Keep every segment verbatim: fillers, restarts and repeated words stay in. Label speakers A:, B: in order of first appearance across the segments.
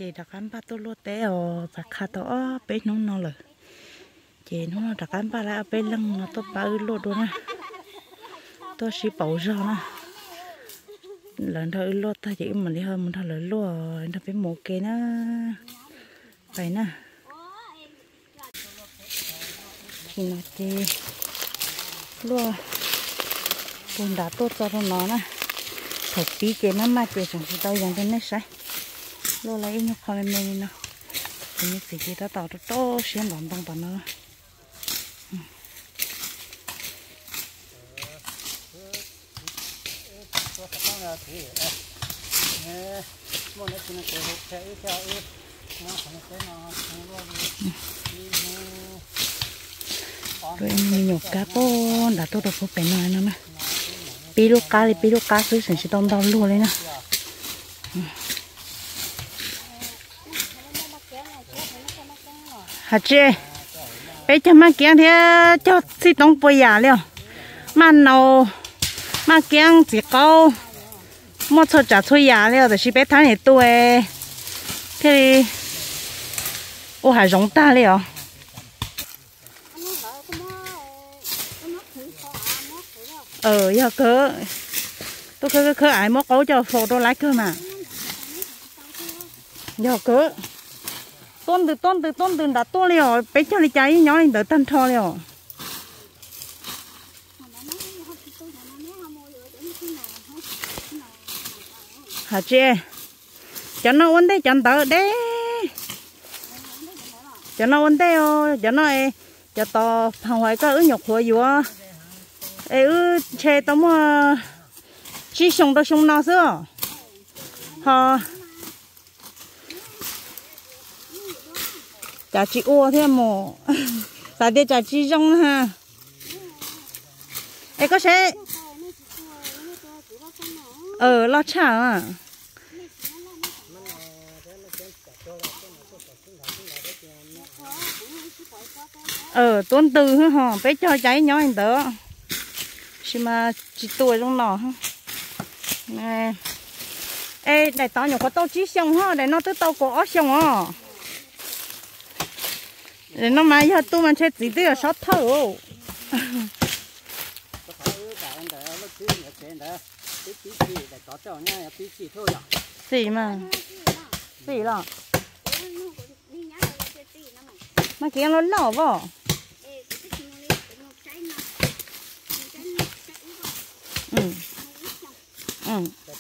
A: chị đặt ăn ba tô lúa té ở và khá to bé nó nó rồi chị nó đặt ăn ba là bé lăng nó to ba lúa đó nè tôi chỉ bảo rồi nè lần đầu lúa ta chỉ mà đi hơn một thằng lớn lúa nó bé một cái nó vậy nè thì nó chị lúa bùn đá tốt cho nó nè thật tí chị nó mát về chẳng tao dành cho nó sai lúa lấy nó không lên men nó thì như gì chị ta tạo cho to xuyên đòn đòn đòn nó rồi em nhổ cá bò đã tốt được một cái này nữa mà pi lô cá thì pi lô cá cứ sản xuất đông đông luôn đấy nè hả chị bây giờ mà kiếm thì cho xí đông bồi giả liệu mà nào mà kiếm chỉ có một số trả thuê giả liệu thì bé tháng này tôi thì ô hải rong ta liệu ờ giờ cơ tôi cứ cứ ai mất cố cho phô tôi lái cơ mà giờ cơ tôn từ tôn từ tôn từ đã to liệu bé cho đi cháy nhỏ lên đỡ tân thò liệu hả chị cho nó ổn đấy cho nó đấy cho nó ổn đấy ô cho nó cho to hàng hoài có ứ nhục hồi gì á ứ chơi tao mà chỉ xong tao xong nào xưa hả chả chỉ ô thế mà tại đây chả chỉ rong ha ấy có sẽ ờ lo chả à ờ tuần từ hả bé cho cháy nhỏ anh tớ xí mà chỉ tuổi trong nọ ha nè ê đại tao nhỏ có tao chỉ xong ha để nó tới tao có xong à để nó mà giờ tôi mà chơi chỉ tới là sáu thầu gì mà gì là mà kia nó lỏ vào ừ ừ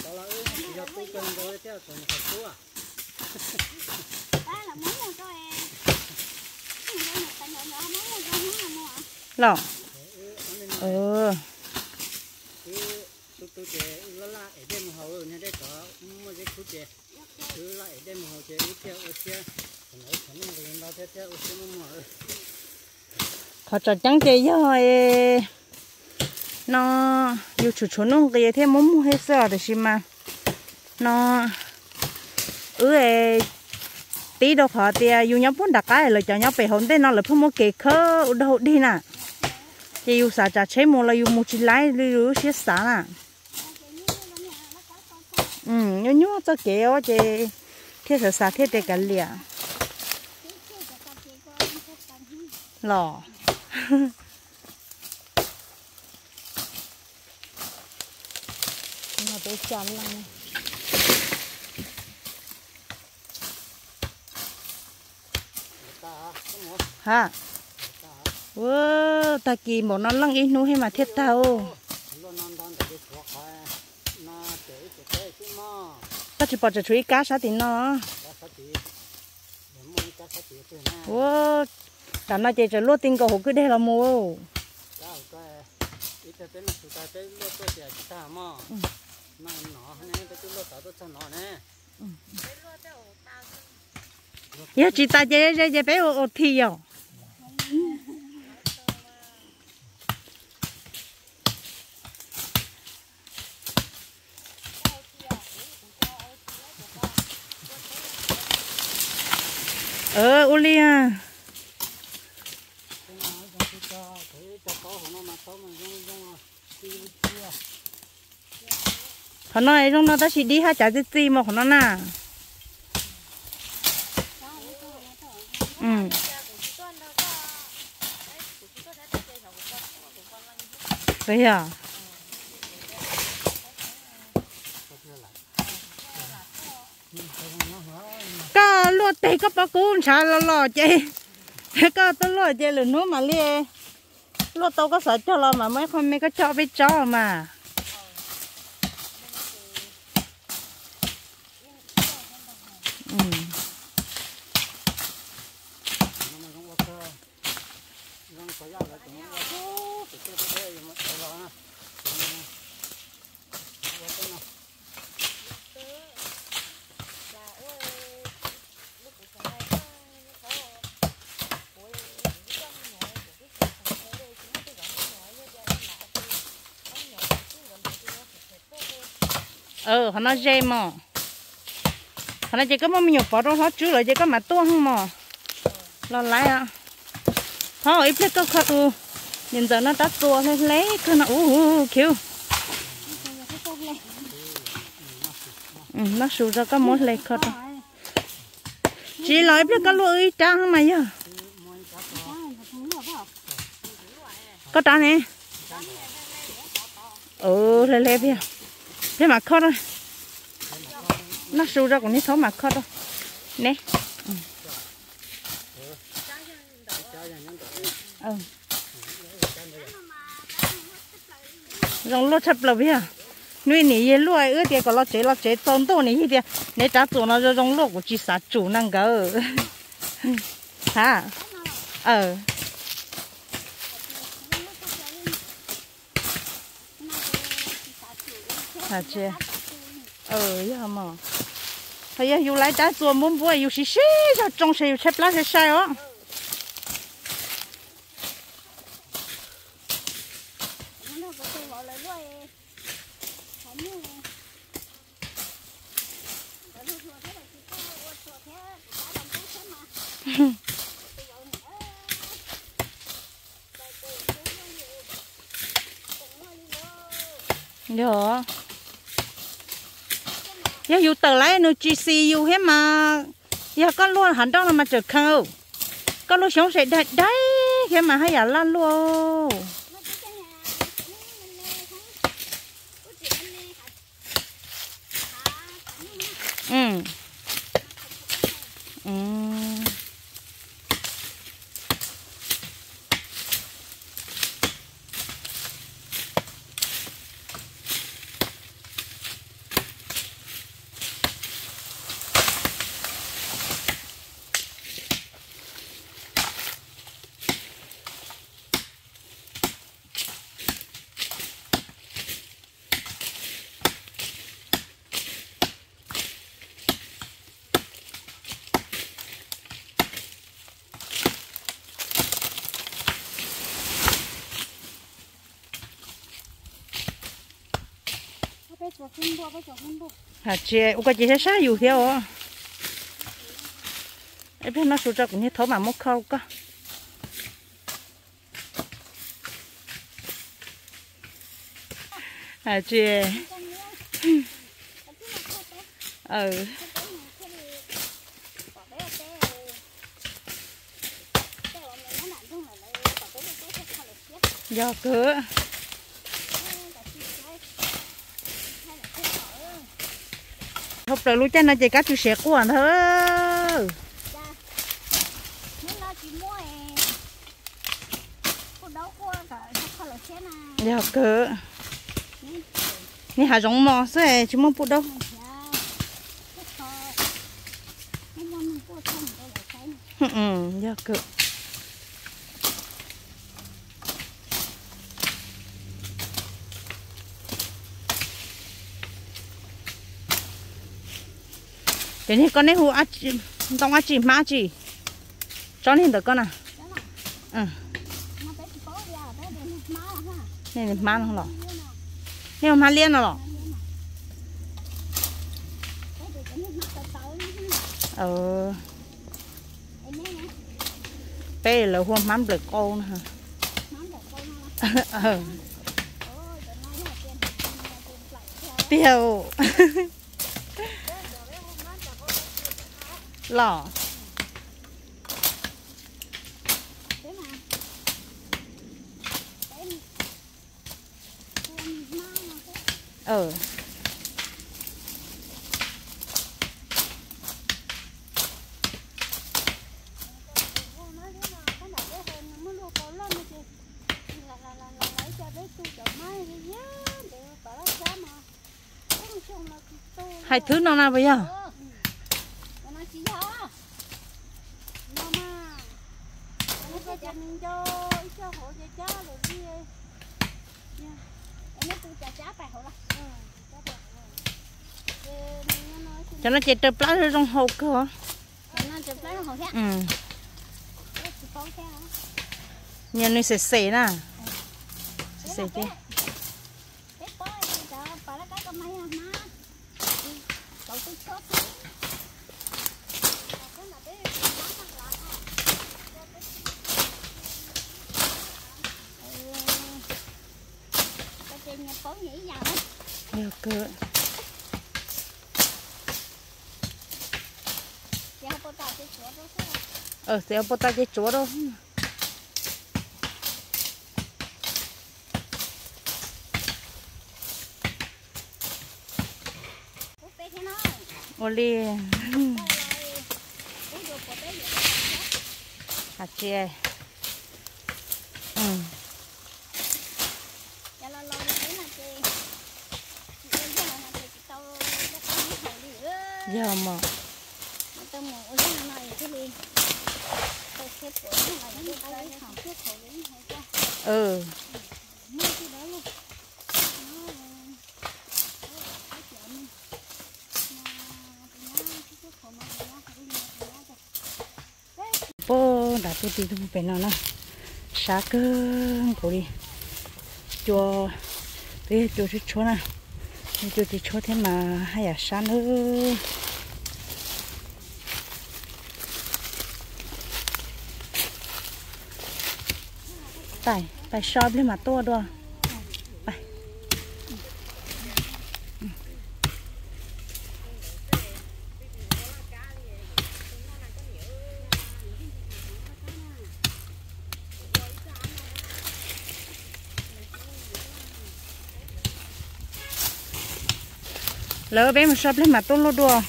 A: lỏ ừ họ cho trắng chơi rồi nó yêu chủ chủ nó cái thêm muốn hết sợ được xí mà nó ừ tí đâu họ thì yêu nhau muốn đặt cái là cho nhau về hôn tên nó là không muốn kể khơ đâu đi nè thì yêu sao chả chế mua là yêu mua chỉ lái đi rồi xí xả nè ừ nhớ nhớ cho kéo chị thế là xả thế để cái liền lò nó tới chán lắm hả wow ta kỳ một nó lăng ít nuôi hay mà thiết tao ta chỉ bỏ cho chuối cá sao thì nó wow cả nó chỉ cho lúa tinh cầu cứ đây là mua giờ chị ta chơi chơi chơi bé ô thi rồi ờ uli à họ nói trong nó ta chỉ đi hai trái gì mà họ nói nè ừ vậy à có lúa tê có bao cún chả lo lo chơi có tôi lo chơi là nó mà lia lúa tao có sợ cho lo mà mấy con mấy cái cho với cho mà ừ ừ họ nói dê mà họ nói chỉ có mấy nhiều bỏ trong họ chứ lại chỉ có mà tua không mà lo lái à họ ít biết có khát u nhìn giờ nó đã tua lên lấy cứ nó u u kêu ừ, nó sụt ra có một lấy khát chỉ nói biết có lúa ít trang mà nhá có trang này ừ lên lên bây thế mà khát rồi nó sụt ra còn đi thấu mà khát đâu nè ừ. Ừ. Rong lót chập lợp à nuôi nỉ ye lúa ư thì có lót chế lót chế tôm tô nỉ thì nè trả chủ nó rong lót của chị xã chủ năng gỡ hả ờ hả chị ờ vậy mà hay là yêu lại trả chủ muốn bùa yêu xí xí cho trong xe chép lá xe sai ó được giờ yêu tờ lấy nó chỉ xì yêu hết mà giờ con luôn hẳn đó là mà trực không con luôn sống sẽ đấy đấy thế mà hay là lan luôn ừ ừ hả chị, ô cái chị sẽ sát dù theo à? Em biết nó sụt ra cũng như thấu mà mốc khâu cơ. Hả chị? Ừ. Do cửa. Học rồi lúc chân nó chỉ cá chú sẹt của anh thôi. Do cửa. Nè hả giống mò xe chứ mong bút đâu. Ừ, do cửa. cái này con này hú ăn đông ăn chỉ má chỉ cho nên được con à ừ này là má không lọ này là má liên rồi lọ ờ bé là hôm mắm được con hả ờ tiêu lọ ờ hai thứ nào nào bây giờ cho nó chạy trượt lá trong hộp cơ hả? Ừ. Nhìn nó sẽ xể nè. Xể chứ. Nhiều cơ. Ờ, sẽ bota cái chỗ đâu. Oli. À chị. Ừ. Giờ mà. Ừ. Bố đã tôi đi thu bên nào nè, sáng cơ cô đi, cho bây giờ cho cho nè, cho thì cho thêm mà hay là sáng nữa. Tại, tại shop lên mà to đó. Tại. Lỡ bé mà shop lên mà to luôn đó.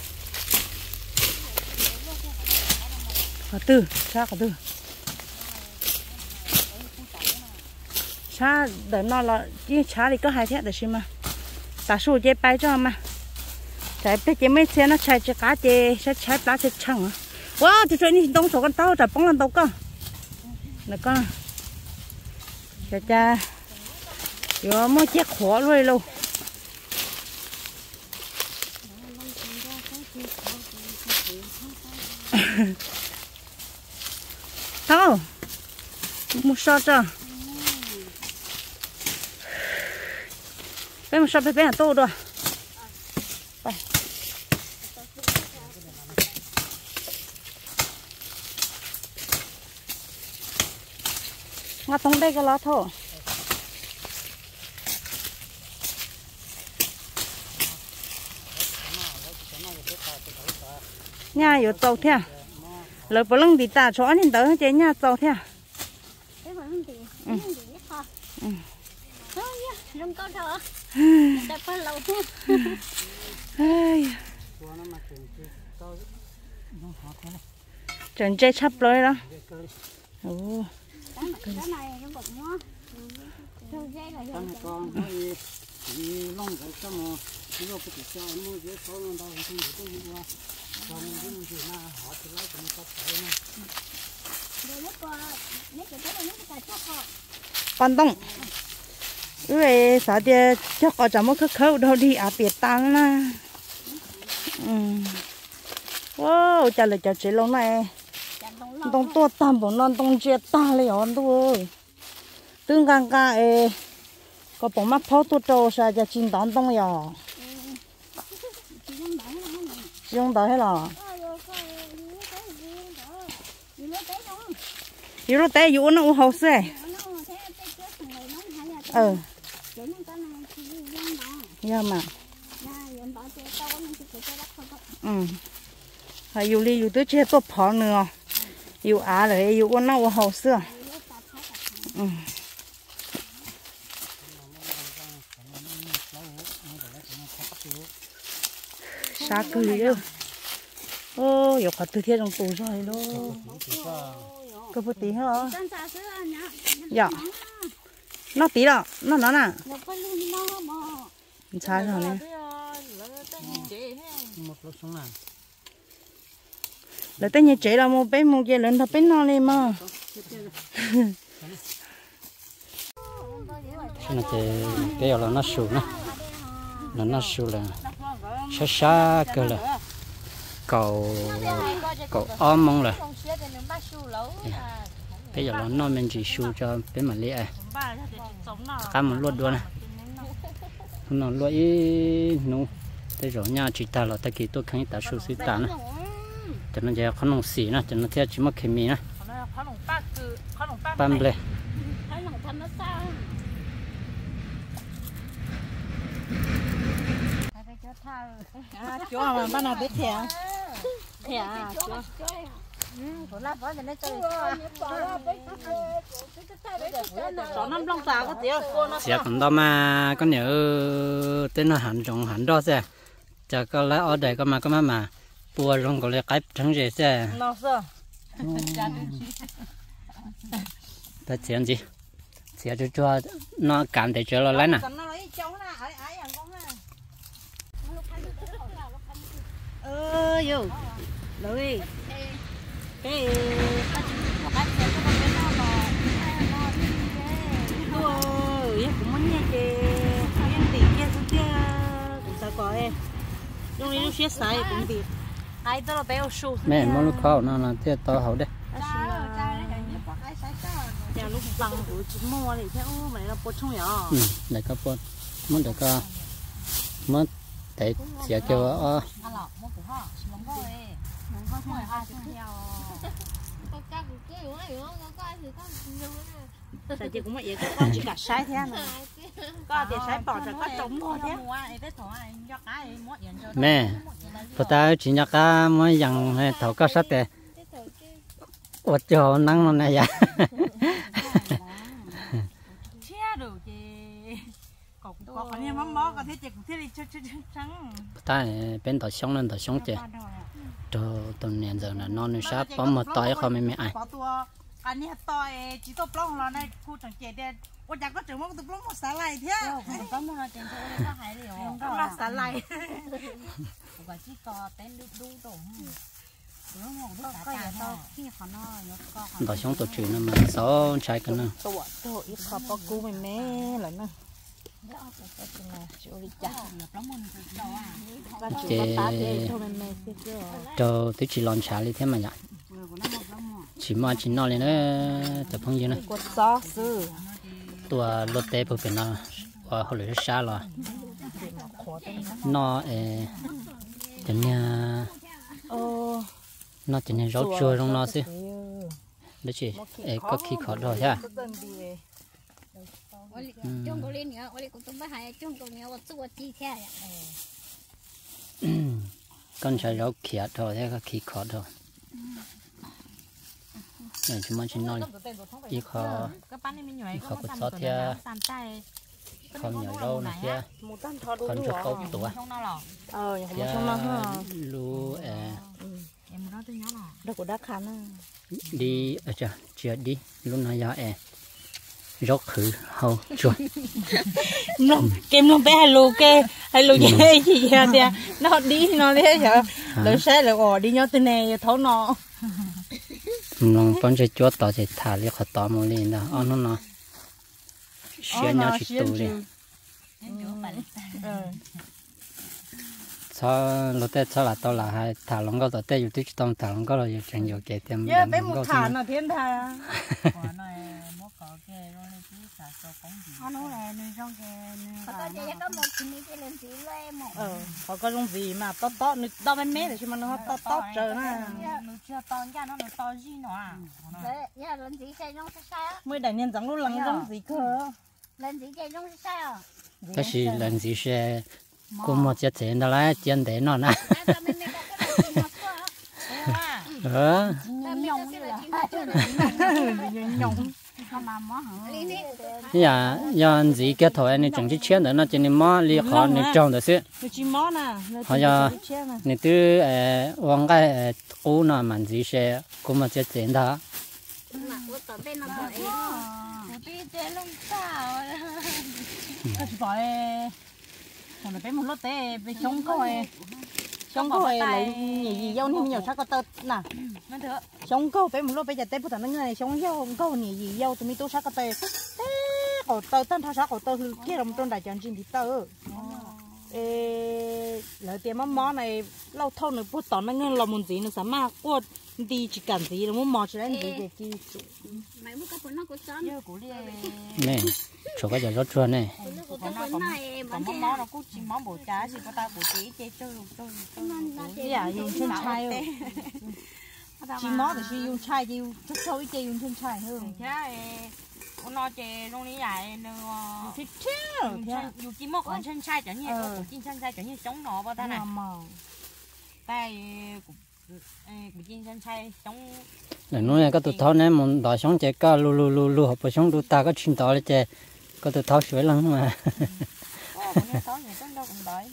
A: Có từ, sao có từ. Cha đợi nó là chứ cha thì có hai thế được chứ mà ta số chế bay cho mà chạy bây giờ mấy xe nó chạy cho cá chế sẽ chạy cá chế chẳng à wow thì chuyện này đông số con tàu chạy bóng lên tàu cơ được con cha cha rồi mới chết khó rồi luôn tao một sao cho bé một sao bé bé là to rồi. Đây. Ngắt trong đây cái lá thôi. Nhà有走theo. Lỡ bữa lưng thì ta cho nên đỡ chế nhà走theo. Ừ. Ừ. Lông con thở. Đập vào lầu. Trần chơi chắp lưới đó. Ồ. Cái này nó bật nhó. Con thì lông cái cái mà cái lông cái sao nó dễ khó nó đâu thì không được qua. Còn những cái gì mà họ thì lấy cũng có thể nè. Đây nó qua, nó cái cái nó cái chắp họ. Con đông. Rồi sao thì cho có chả một khâu khâu đâu đi à biệt tăng na. Ừ. Wow, chả là chả chỉ lâu này. Đông to tam bốn non đông chia ta lấy on thôi. Tương gang ga e có bông mắt phao tu trâu sao cho chín đón đông ya. Dùng đó hết rồi. Yêu nó té yêu nó u hậu xe. Ừ. Dạ mà. Ừ. Hay yêu đi yêu tới chơi tốt phở nữa. Yêu á rồi yêu con nó u hậu xưa. Ừ. xa cười đâu ô giờ có từ thiên trong tù rồi đó cơ bút tí hả dạ nó tí đó nó nó nè sai rồi nè là tên nhà trẻ là một bé một gia lớn thằng bé nó lên mà
B: cái này thì cái là nó sụp nè là nó sụp là xa xa cơ là cầu cầu ôm mong là bây giờ là nó mình chỉ sụp cho bên mà lẽ cá một luôn luôn nè nó luôn ý nụ thế rồi nha chỉ ta là ta kỳ tôi khánh ta sụp xí ta nè cho nên giờ không nông xỉ nè cho nên theo chỉ mất cái mì nè băm lên
A: chỗ mà ban nào biết thẻ
C: thẻ à chỗ chỗ là có cái này chơi chỗ năm long tà có tiền
B: sẽ còn đó mà có nhớ tên là hẳn trồng hẳn đó xe chả có lấy ở đây có mà có mà mà bùa rong có lấy cái trắng gì xe
C: nó sao
B: ta chuyện gì sẽ cho cho nó cảm thấy cho nó lấy nè
C: ơ yo lôi cái một cái xe có cái nó mà ôi cũng muốn nghe cái cái tiền kia cũng kia cũng sao có em lúc này lúc xếp sai cũng tiền ai đó là béo su
B: mẹ muốn lúc khó nó là tiếc to hậu đấy
C: giờ lúc bằng của chúng mua thì theo mày là bột chung nhở
B: ừ để có bột muốn được có muốn để sẽ kêu ở
C: tại chị cũng vậy có chỉ cả sai thế này có tiền sai bỏ rồi có trống thôi thế
B: mẹ phụ ta chỉ nhắc cá mới dặn thầu có sắt để ở chỗ nắng nó này vậy ta bên tàu sống lên tàu sống chứ cho tuần này giờ là non sắp bấm một tỏi không mấy ai
A: anh ấy tỏi chỉ tôm lông là này khu trồng chè đen ôi chắc có trưởng mong tôm lông một xả lại thế
C: có một là tiền thôi nó hay liệu
A: nó xả lại
C: và chỉ có tên đu đu tổng
B: tàu sống tàu chữ nó mà sáu trái cái nó
A: tổ tổ ít khó bao cú mình mé là nó
B: chế cho tôi chỉ làm trả đi thế mà nhỉ chỉ mà chỉ nói lên nữa tập phong gì nữa tua lót té phụ bên nó và hồi lưỡi xa rồi nó eh cho nên nó cho nên rau chua trong nó xí đấy chị eh có khi khó rồi ha
D: chung cô lên nữa, cô cũng bắt hai chung cô nhiều một chi thế
B: con trái rau kia thôi thế có khi khó rồi này chúng mình chỉ nói chỉ khó khó có sót theo không nhỏ rau này kia con cho câu tuổi
A: ờ
B: lu
A: đâu có đá khăn
B: đi ở chợ chưa đi luôn nói giờ e rốt khử hầu chuột
A: nó kem nó bé hello ke hello gì gì vậy nó đi nó thế hả lỡ sai lỡ ỏ đi nhau từ này thấu nó
B: nó con chơi chuột tao chơi thả đi khỏi tao một lần đó ăn nó nó xé nhau chỉ tù đi sao lúc tết sao là tao là hai thả lông câu tao tếtอยู่ที่ตรงthả lông câu là chẳng nhiều cái tiền
A: yeah bé một thả nó thiên thả ờ có có giống gì mà to to nó to bên mé thì mà nó to to trời na mới đại nhân giống nó lằng giống gì cơ
B: cái gì lần gì sẽ có một chiếc xe đó là tiền để nó nè ờ
A: nhông
B: giờ giờ gì cái thổi này chẳng chỉ chén nữa nó chỉ nên mò li khó nên trồng được xí họ giờ nên từ vòng cái cũ nó mà gì sẽ cũng mà chết chết đó
C: còn bé một lót té bé chống coi chống coi lấy gì gì dâu nhiều nhiều chắc có tơ nè chống câu bé một lót bé giờ té bút thằng nó nghe chống dâu câu gì gì dâu tụi mình tôi chắc có tơ té cổ tơ tân thao sắc cổ tơ hư kia làm trong đại tràng trên thì tơ lợi tiền mắm mó này lâu thâu nữa bút tỏn nó nghe làm một gì nữa sao mà qua đi chỉ cần gì là muốn mò chỉ lấy gì để chi
D: mày muốn cái phần nó của con
B: nè chỗ cái giờ rất chua nè
C: còn mắm mó nó cũng chỉ mắm bổ trái thì có ta bổ chỉ chơi chơi chơi dạ dùng chân chai chỉ mó thì chỉ dùng chai chỉ chút sâu ít chơi dùng chân chai hơn
E: nó chơi trongนี้ใหญ่เนอะ
C: thích chứ
E: อยู่จีมอกของchân chai chẳng như của chân chân chai chẳng như chống nó bao ta này tay của của chân chân chai chống
B: này nói cái tụi tháo này muốn đào sống chơi cá lu lu lu lu học sống lu ta có chuyên đào chơi cái tụi tháo sửa lắm mà
E: tháo nhiều cái đâu cũng đói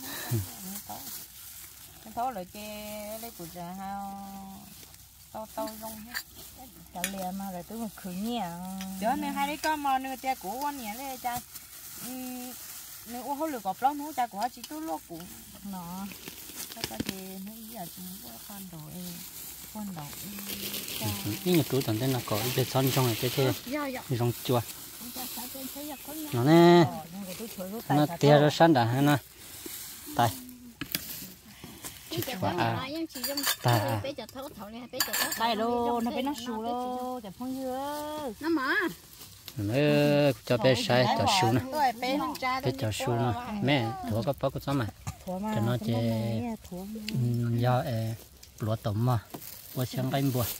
E: tháo lại chơi lấy của già hao tao tao rong hết
C: chả liền mà lại tôi một khử nhẹ
E: đó nên hai đứa con mà nửa tia của con nhẹ lên cha nửa ô hô lửa gọt lắm nó cha của chị tôi lô cũng
C: nó
E: các cái gì nó ý là chúng có con đồ em con đồ
B: ít nhiều túi tận đây là có cái son trong này cái cái rong chua nó nè nó tia ra sẵn đã ha nè tay chỉ chua à ta
C: đây luôn nó phải nó sù luôn chả phong dưa
D: nó mở
B: nữa cho bé sai cho sù nè bé cho sù nè mẹ thua có bao có sao mà cho nó chơi do lúa tôm mà qua sang cái bùa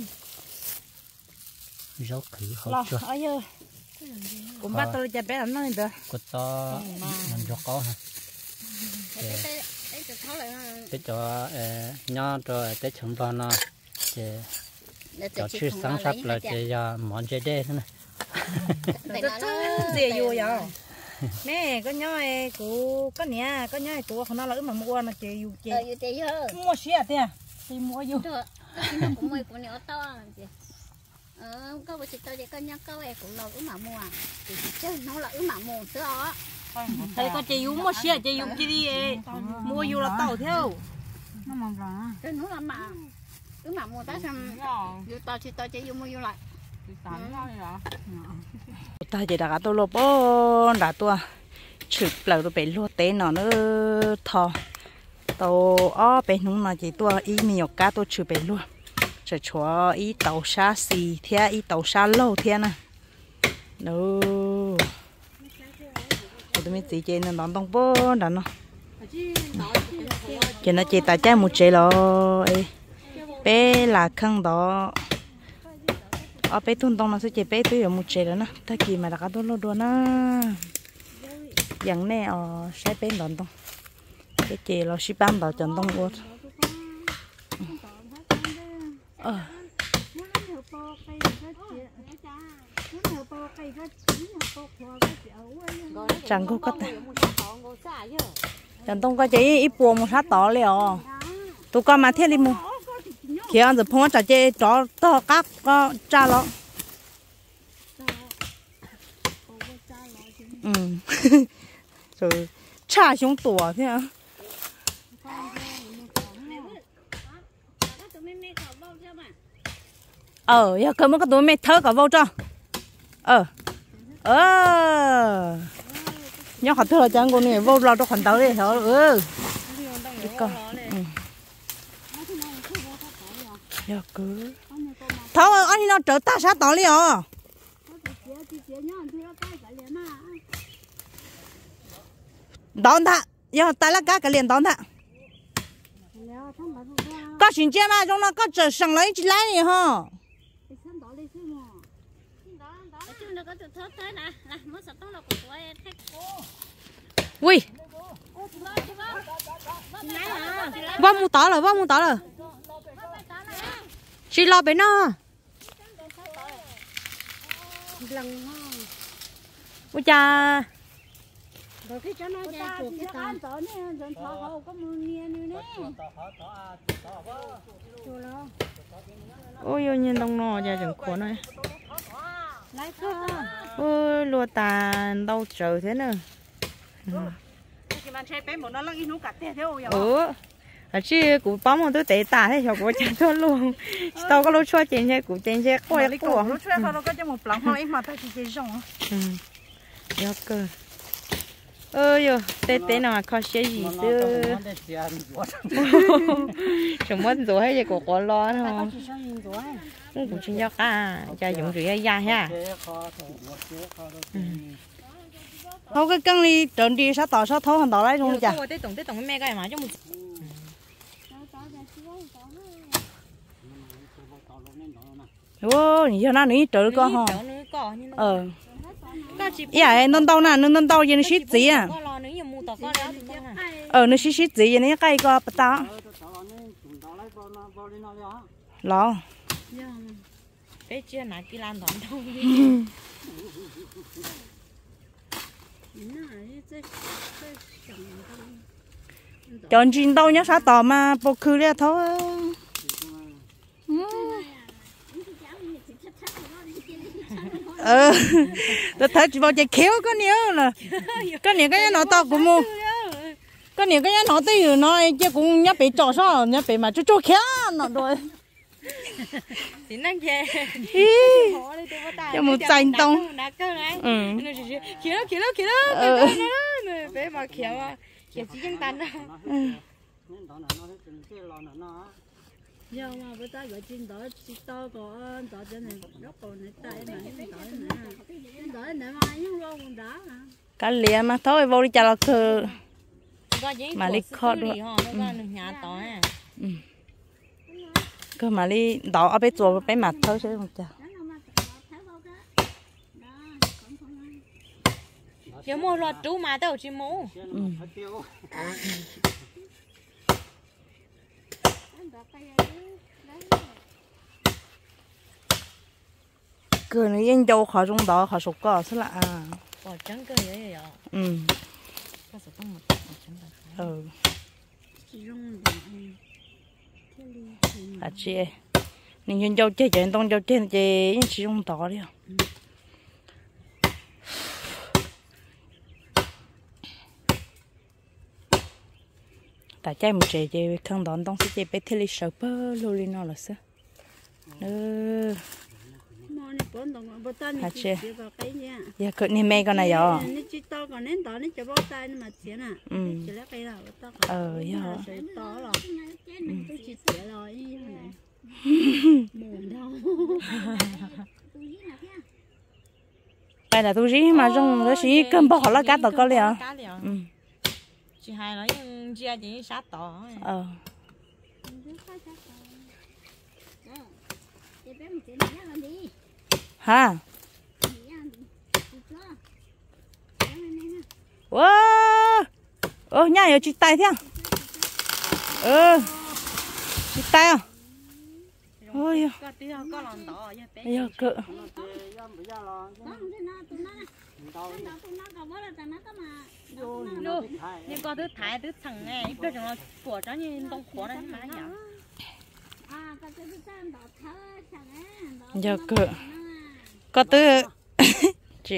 B: rau khử hậu chua
C: cũng bắt tôi cho bé làm nó được
B: có to mình rau có hả để cho nhỏ rồi để chấm vào nó để cho吃sáng sắp là để cho món chơi đê thế này
C: gì vui vậy nè có nhỏ ấy cụ có nhẹ có nhỏ ấy cụ không nó lỡ mà mua nó chơi vui chơi mua xe thế thì mua vui
D: cũng mua của nhỏ to ờ có bữa tao vậy có nhá có ấy cũng lỡ mà mua thì chứ nó lỡ mà mua sữa
C: thầy có chơi vui mua xe chơi vui chơi đi mua vui là tàu theo
D: nó mong rồi cái nó là mà cứ mà mua tới xong vui tao thì tao chơi vui mua vui lại
A: ta chỉ đã tôi lô bó đã tôi chụp lại tôi bị lô té nó nữa thò tôi ó bị nung mà chỉ tôi ý nhiều cá tôi chụp bị luôn chỉ cho ý tàu xa xì thế ý tàu xa lâu thế nè đâu tôi mới chỉ chơi nên đón đông bó đã nó chỉ nó chỉ tại trái một chế rồi bé là khăn đó ở bé tuần đông nó sẽ chế bé tôi ở một chế rồi nè ta kỳ mà đã có đôi đôi nè dạng này ở sai bé đón đông cái chế là ship bán vào trần đông luôn ờ chẳng có cái trần đông có chế ít buồn một sát tỏ liền tụi con mà thiết đi mua khi ăn rồi phong trà chế cho to các có cha lo ừ rồi cha xuống tủa thế à ờ giờ cầm cái túi mẹ thơ cả vô cho ờ ờ nhớ họ thơ chẳng con này vô lo cho khoản tao đi hả ừ con giờ cứ tháo anh nó trở ta sát tỏ liền à đón thạ giờ ta là cá cái liền đón thạ có chuyện gì mà trong nó có trở sang lấy chỉ lấy gì hả ui vâng mua tỏ rồi vâng mua tỏ rồi chỉ lo bên nó
D: lần ho
C: ôi cha
D: rồi cái cho nó ra chuột cái tàn tổ này rồi thọ hậu có mưa nghe nữa nè chùa lo
A: ôi ôi nhìn đông nọ ra chừng khó này
D: lấy cơ
A: ôi lúa tàn đâu trời thế nữa
C: chị mà chơi bé một nó lăng in nó cả tè thế ôi
A: ừ à chứ cụ bấm một túi tệ tả thế cho cụ chén thôi luôn tao có lúa chua chén xe cụ chén xe quay
C: lấy
A: của
C: cổ nó chơi nó có cho một lăng hoa mà ta chỉ chơi rong
A: ừ nhớ cơ ơi yo tê tê nào mà khó xe gì chứ chúng mất rồi hay gì của con lo không cũng cũng chỉ cho cả cho dùng rửa da ha không cái cân đi trộn đi sao tỏ sao thấu hàng tỏ lại không chả
C: tôi tổng tôi tổng mẹ cái mà cho một
A: ô nhớ nó ní trộn con hả ờ dạ nó tao nè nó tao gì nó xít gì à ờ nó xít xít gì vậy nó cái có bắt tao lo
C: bé chưa nãy đi làm đón đâu
A: chọn chuyện đâu nhá sao tỏ mà bộ khử ra thôi ờ tôi thấy chỉ bao giờ khéo có nhiều là có nhiều cái nó to cũng mua có nhiều cái nó tới nó chứ cũng nhớ bị trò sao nhớ bị mà chú chú khéo nó rồi
C: thì năng về
A: cho một chanh tông
C: ừ kia đó kia đó kia đó bé mà khéo khéo chỉ chân tan đó
D: giờ mà bữa ta gọi chuyện đó chỉ to có đó cho nên góc còn này tay này đó này đó này mà những lô còn đá
A: cá lìa mà thôi vô đi chả là khờ mà đi khó được cơ mà đi đỏ ở bên chỗ bên mặt thôi chứ không chả
C: giờ mua loạt chú mà tao chỉ mua
A: cứ nó yên châu khỏi trong đó khỏi sụp cỏ thế là à
C: bỏ trắng cơ vậy vậy
A: ừ
C: có sụp không một
A: ừ à chị nên yên châu chơi chuyện tông châu chơi chơi yên chỉ trong đó đi tại chơi một chơi chơi không đón tông sẽ chơi bé thế li sợ bơ lôi nó là sao ừ hả chị dạ cứ nên mê con này rồi
D: chỉ to còn nên to nên cho bao tay mà tiền à chỉ lấy cái nào to
A: ờ dạ
D: to rồi chỉ tiền rồi như này mồm đâu
A: bây là tôi gì mà trong đó chỉ cơm bỏ là cá tỏi có liền ừ
C: chị hai nói nhưng chị chỉ sát tỏ
A: ờ ha wow ô nhà ở chị tay thế ừ chị tay à ôi giờ cỡ
C: nhưng con thứ thái thứ thằng này ít biết nó của nó như đông của đấy mà nhở
A: giờ cỡ có tư chị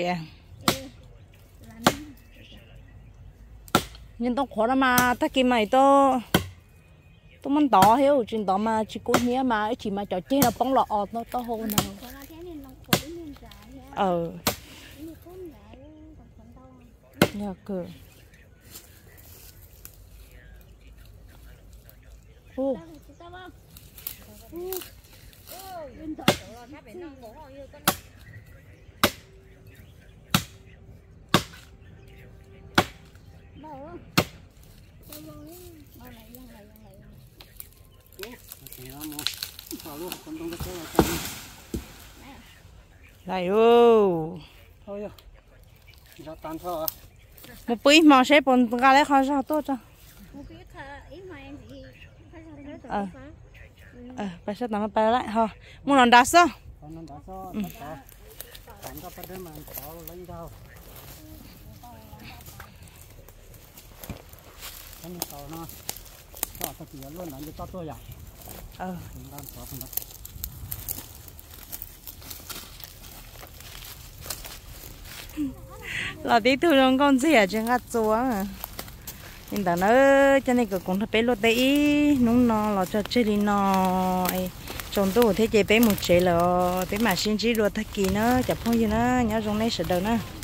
A: nhưng tao khó lắm mà ta kia mày to tôi muốn tỏ hiểu chuyện đó mà chỉ có nhớ mà chỉ mà trò chơi là bóng lọ nó to hơn nào ờ giờ cỡ ô lại ô
B: thôi giờ tan thôi
A: một bữa mà sẽ còn gà lấy khó sao tốt cho ờ ờ bây giờ tao mới bay lại ha muốn làm đá sao
B: cảnh có bắt đến mà có lấy đâu cái này tàu nó cho thật chỉ luôn là như to tôi à
A: ờ
B: chúng ta có không đâu
A: là tí thu trong con gì à chứ ngắt chúa à nhưng ta nó cho nên cái con nó bé lót đấy nung nó là cho chơi đi nó ấy trong tôi thế chơi bé một chơi là bé mà xin chỉ luôn thắc kỳ nó chả phong gì nó nhớ trong này sợ đâu nữa